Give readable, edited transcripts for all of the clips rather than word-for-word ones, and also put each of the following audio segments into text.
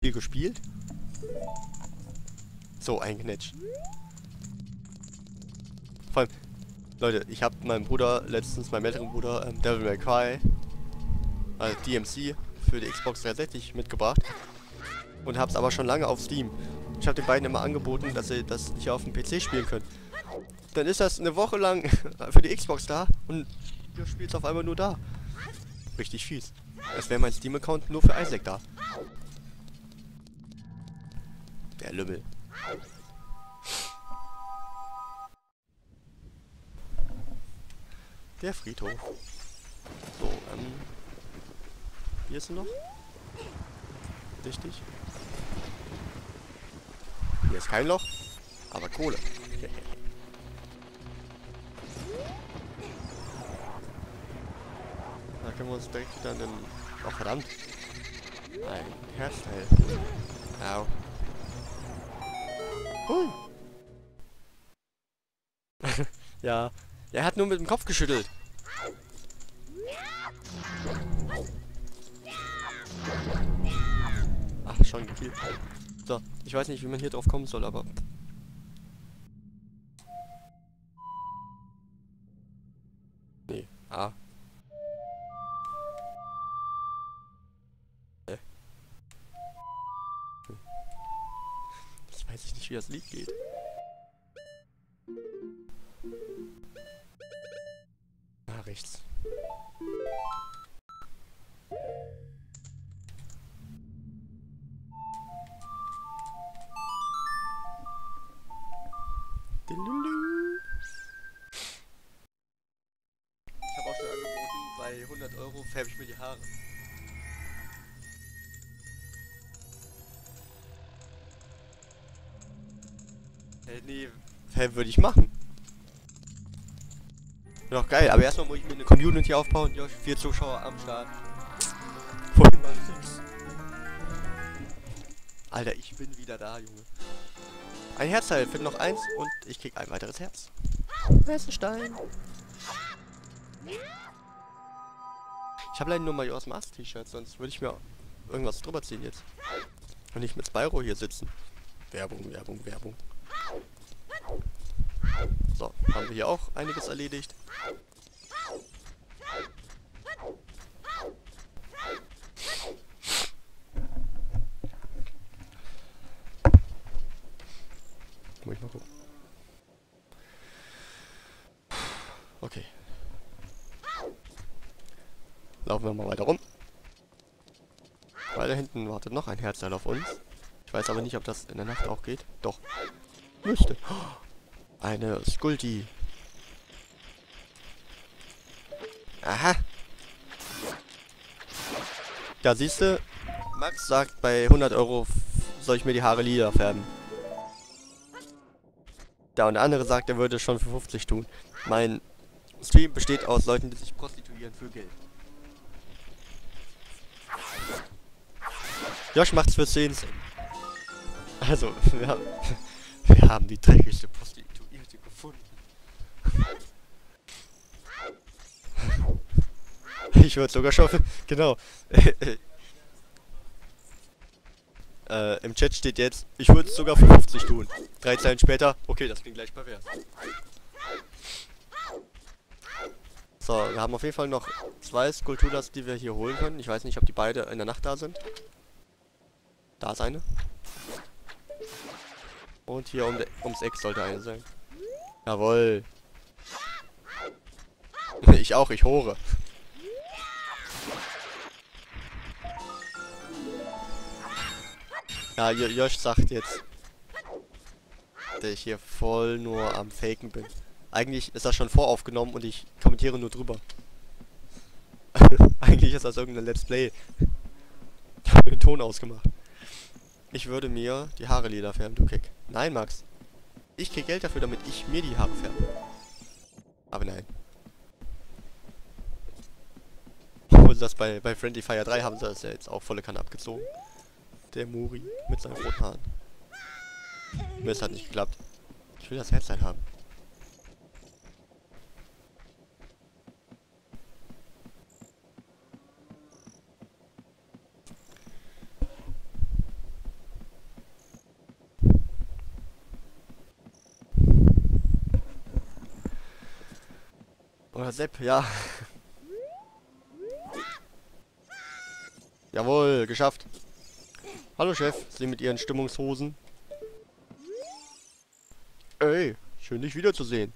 Spiel gespielt. So, eingenetscht. Vor allem, Leute, ich habe meinem Bruder letztens, meinem älteren Bruder, Devil May Cry, DMC für die Xbox 360 mitgebracht. Und hab's aber schon lange auf Steam. Ich habe den beiden immer angeboten, dass sie das hier auf dem PC spielen können. Dann ist das eine Woche lang für die Xbox da und ihr spielt auf einmal nur da. Richtig fies. Als wäre mein Steam-Account nur für Isaac da. Der Lümmel. Der Friedhof. So, hier ist er noch. Richtig. Hier ist kein Loch, aber Kohle. Da können wir uns direkt wieder an den... Oh, verdammt. Ein Herzteil. Au. Hui. Ja. Er hat nur mit dem Kopf geschüttelt. Ach, schon gekillt. So, ich weiß nicht, wie man hier drauf kommen soll, aber... Nee, ah. Jetzt weiß ich nicht, wie das Lied geht. Ah, rechts. Ich habe auch schon angeboten, bei 100 € färbe ich mir die Haare. Nee, würde ich machen. Doch geil, aber erstmal muss ich mir eine Community aufbauen. Josh, 4 Zuschauer am Start. Vorhin waren 6. Alter, ich bin wieder da, Junge. Ein Herzteil, fehlt noch 1 und ich krieg ein weiteres Herz. Wer ist ein Stein? Ich habe leider nur Majors Mask T-Shirt, sonst würde ich mir irgendwas drüber ziehen jetzt. Und nicht mit Spyro hier sitzen. Werbung, Werbung, Werbung. So, haben wir hier auch einiges erledigt. Muss ich mal gucken. Okay. Laufen wir mal weiter rum. Weil da hinten wartet noch ein Herzteil auf uns. Ich weiß aber nicht, ob das in der Nacht auch geht. Doch. Müsste. Eine Skuldi. Aha. Da siehst du, Max sagt, bei 100 € soll ich mir die Haare lila färben. Da und der andere sagt, er würde es schon für 50 tun. Mein Stream besteht aus Leuten, die sich prostituieren für Geld. Josh macht's für 10 Cent. Also, wir haben die dreckigste Prostituierte gefunden. Ich würde sogar schon... Genau. Im Chat steht jetzt, ich würde es sogar für 50 tun. 3 Zeilen später, okay, das klingt gleich pervers. So, wir haben auf jeden Fall noch 2 Skulpturas, die wir hier holen können. Ich weiß nicht, ob die beide in der Nacht da sind. Da ist eine. Und hier ums Eck sollte eine sein. Jawohl. Ich auch, ich hore. Ja, Josh sagt jetzt, dass ich hier voll nur am Faken bin. Eigentlich ist das schon voraufgenommen und ich kommentiere nur drüber. Eigentlich ist das irgendein Let's Play. Ich habe den Ton ausgemacht. Ich würde mir die Haare lila färben, du Kick. Nein, Max. Ich krieg Geld dafür, damit ich mir die Haare färbe. Aber nein. Und das bei Friendly Fire 3 haben sie das ja jetzt auch volle Kanne abgezogen. Der Muri mit seinen roten Haaren. Mir hat nicht geklappt. Ich will das Herzteil haben. Sepp, ja. Jawohl, geschafft. Hallo Chef, Sie mit Ihren Stimmungshosen. Ey, schön dich wiederzusehen.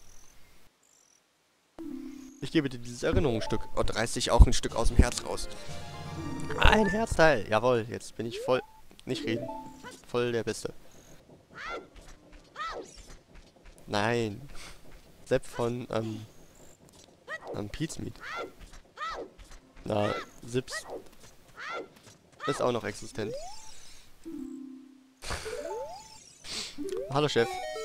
Ich gebe dir dieses Erinnerungsstück und reiß dich auch ein Stück aus dem Herz raus. Ein Herzteil. Jawohl, jetzt bin ich voll... Nicht reden. Voll der Beste. Nein. Sepp von, Pete's Meat. Na, Sips. Ist auch noch existent. Hallo Chef.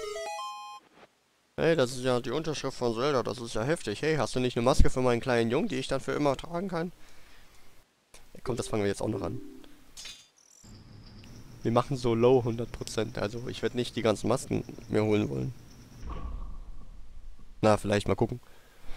Hey, das ist ja die Unterschrift von Zelda, das ist ja heftig. Hey, hast du nicht eine Maske für meinen kleinen Jungen, die ich dann für immer tragen kann? Ja, komm, das fangen wir jetzt auch noch an. Wir machen so low 100%, also ich werde nicht die ganzen Masken mir holen wollen. Na, vielleicht mal gucken.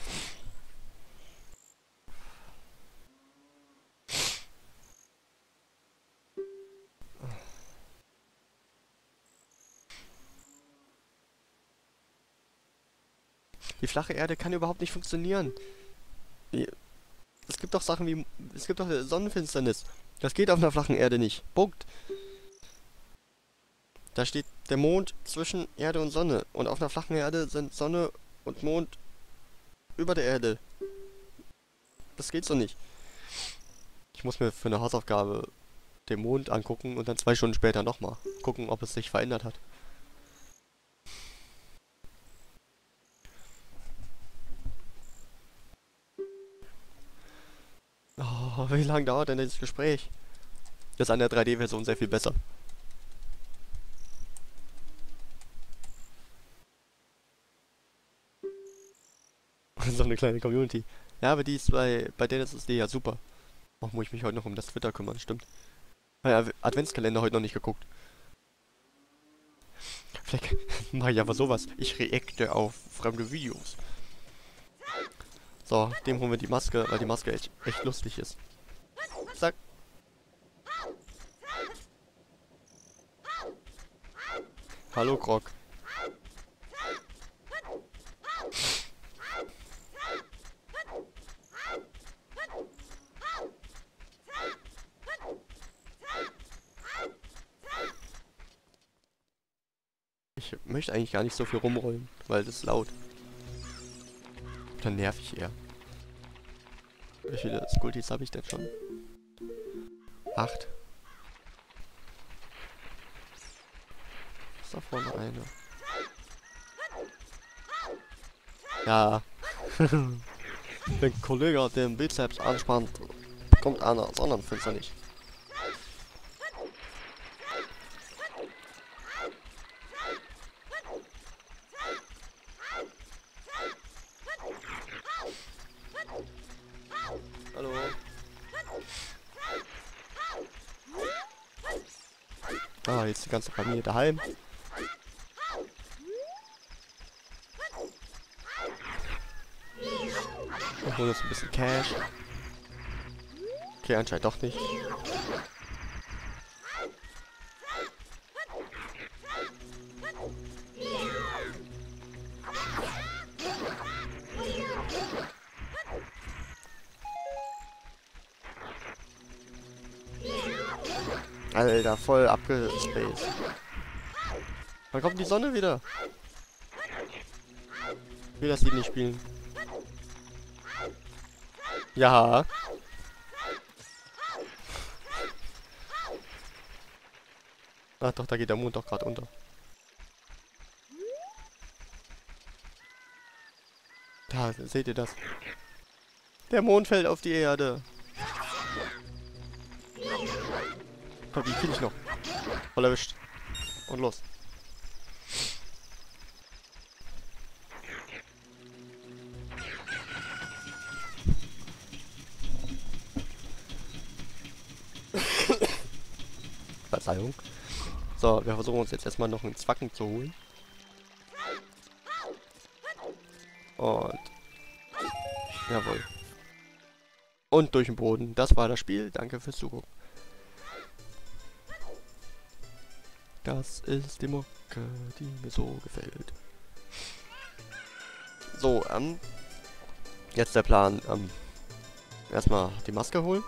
Die flache Erde kann überhaupt nicht funktionieren. Es gibt doch Sachen wie... Es gibt doch Sonnenfinsternis. Das geht auf einer flachen Erde nicht. Punkt. Da steht der Mond zwischen Erde und Sonne. Und auf einer flachen Erde sind Sonne und Mond über der Erde. Das geht so nicht. Ich muss mir für eine Hausaufgabe den Mond angucken und dann 2 Stunden später nochmal gucken, ob es sich verändert hat. Oh, wie lange dauert denn das Gespräch? Das ist an der 3D-Version sehr viel besser. So eine kleine Community. Ja, aber die ist bei denen ist es ja super. Auch muss ich mich heute noch um das Twitter kümmern, stimmt. Ja, Adventskalender heute noch nicht geguckt. Vielleicht mache ich aber sowas. Ich reacte auf fremde Videos. So, dem holen wir die Maske, weil die Maske echt lustig ist. Zack. Hallo, Grog. Ich möchte eigentlich gar nicht so viel rumrollen, weil das ist laut. Dann nerv ich eher. Wie viele Skultis habe ich denn schon? 8. Ist da vorne eine? Ja. Wenn ein Kollege den Bizeps anspannt, kommt einer, sondern findest du nicht. Hallo. Ah, jetzt die ganze Familie daheim. Wir holen uns ein bisschen Cash. Okay, anscheinend doch nicht. Alter, voll abgespaced. Wann kommt die Sonne wieder? Ich will das Lied nicht spielen. Ja. Ach doch, da geht der Mond doch gerade unter. Da, seht ihr das? Der Mond fällt auf die Erde. Komm, die krieg ich noch. Voll erwischt. Und los. Verzeihung. So, wir versuchen uns jetzt erstmal noch einen Zwacken zu holen. Und... Jawohl. Und durch den Boden. Das war das Spiel. Danke fürs Zugucken. Das ist die Mucke, die mir so gefällt. So, Jetzt der Plan, erstmal die Maske holen.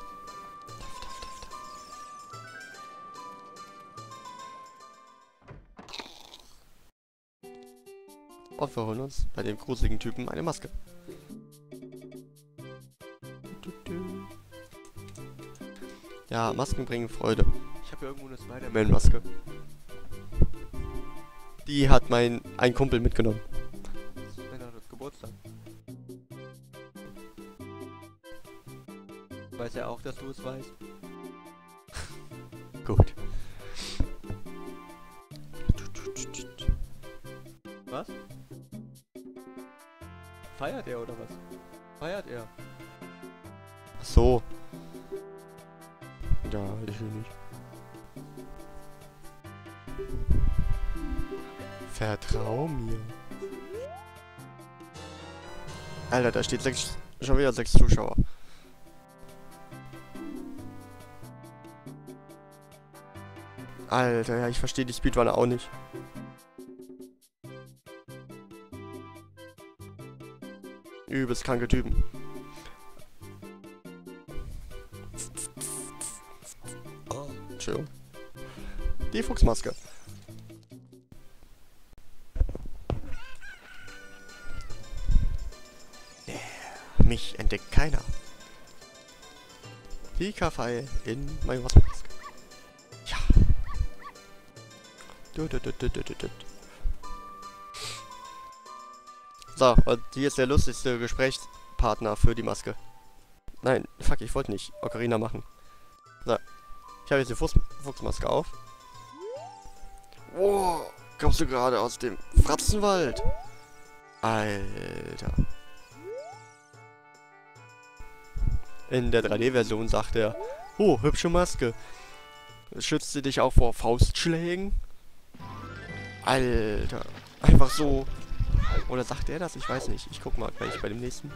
Und wir holen uns bei dem gruseligen Typen eine Maske. Ja, Masken bringen Freude. Ich habe irgendwo eine Spider-Man-Maske. Die hat ein Kumpel mitgenommen. Wenn er das Geburtstag. Weiß er auch, dass du es weißt? Gut. Was? Feiert er oder was? Feiert er? Ach so. Ja, ich will nicht. Vertrau mir. Alter, da steht schon wieder 6 Zuschauer. Alter, ja, ich verstehe die Speedrunner auch nicht. Übelst kranke Typen. Entschuldigung. Die Fuchsmaske. Mich entdeckt keiner. Pika-Pfeil in Majora's Mask. Ja. So, und hier ist der lustigste Gesprächspartner für die Maske. Nein, fuck, ich wollte nicht Ocarina machen. So. Ich habe jetzt die Fuchsmaske auf. Oh, kommst du gerade aus dem Fratzenwald? Alter. In der 3D-Version sagt er, oh, hübsche Maske. Schützt sie dich auch vor Faustschlägen? Alter. Einfach so. Oder sagt er das? Ich weiß nicht. Ich guck mal gleich bei dem nächsten.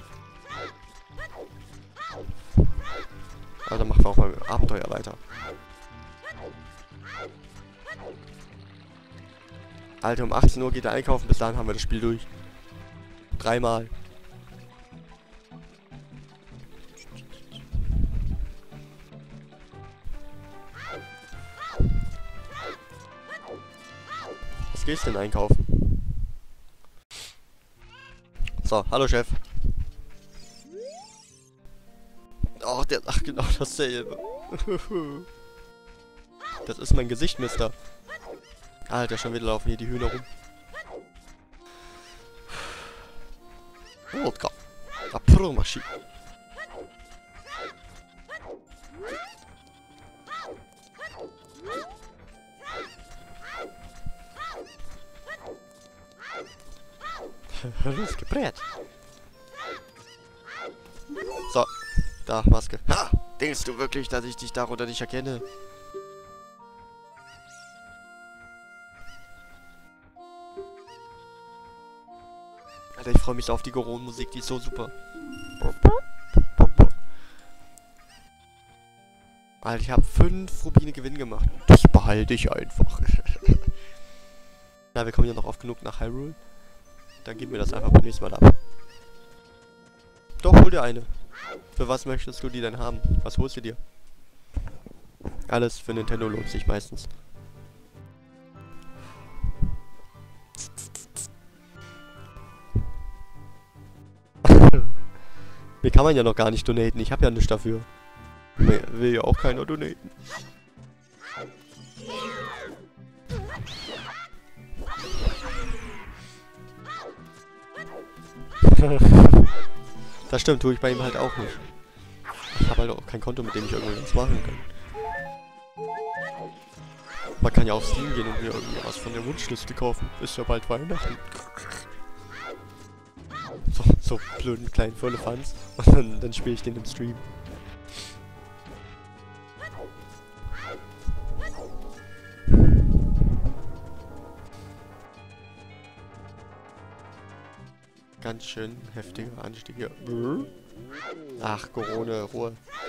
Aber dann machen wir auch mal Abenteuer weiter. Alter, um 18 Uhr geht er einkaufen. Bis dahin haben wir das Spiel durch. 3-mal. Was gehst du denn einkaufen? So, hallo Chef. Ach, ach genau dasselbe. Das ist mein Gesicht, Mister. Alter, schon wieder laufen hier die Hühner rum. Wodka. Apro-Maschine. Losgebrät. So, da, Maske. Ha! Denkst du wirklich, dass ich dich darunter nicht erkenne? Alter, ich freue mich so auf die Goron-Musik, die ist so super. Alter, ich habe 5 Rubine Gewinn gemacht. Das behalte ich einfach. Na, wir kommen ja noch oft genug nach Hyrule. Dann geben wir das einfach beim nächsten Mal ab. Doch, hol dir eine. Für was möchtest du die denn haben? Was holst du dir? Alles für Nintendo lohnt sich meistens. Mir kann man ja noch gar nicht donaten. Ich habe ja nichts dafür. Mir will ja auch keiner donaten. Das stimmt, tue ich bei ihm halt auch nicht. Ich habe halt auch kein Konto, mit dem ich irgendwas machen kann. Man kann ja auf Steam gehen und mir irgendwie was von der Wunschliste kaufen. Ist ja bald Weihnachten. So blöden kleinen Firlefanz. Und dann spiele ich den im Stream. Ganz schön heftiger Anstieg hier. Ach, Corona, Ruhe.